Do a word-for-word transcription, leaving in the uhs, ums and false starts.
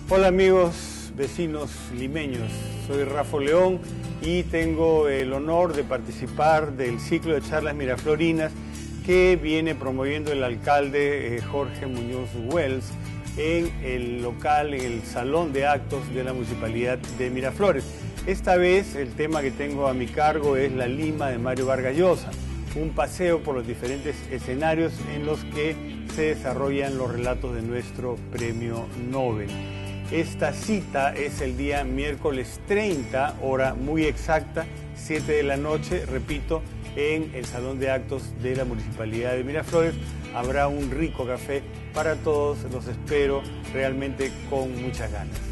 Hola amigos, vecinos limeños, soy Rafa León y tengo el honor de participar del ciclo de charlas miraflorinas que viene promoviendo el alcalde eh, Jorge Muñoz Wells en el local, en el salón de actos de la Municipalidad de Miraflores. Esta vez el tema que tengo a mi cargo es La Lima de Mario Vargas Llosa, un paseo por los diferentes escenarios en los que se desarrollan los relatos de nuestro premio Nobel. Esta cita es el día miércoles treinta, hora muy exacta, siete de la noche, repito, en el Salón de Actos de la Municipalidad de Miraflores. Habrá un rico café para todos, los espero realmente con muchas ganas.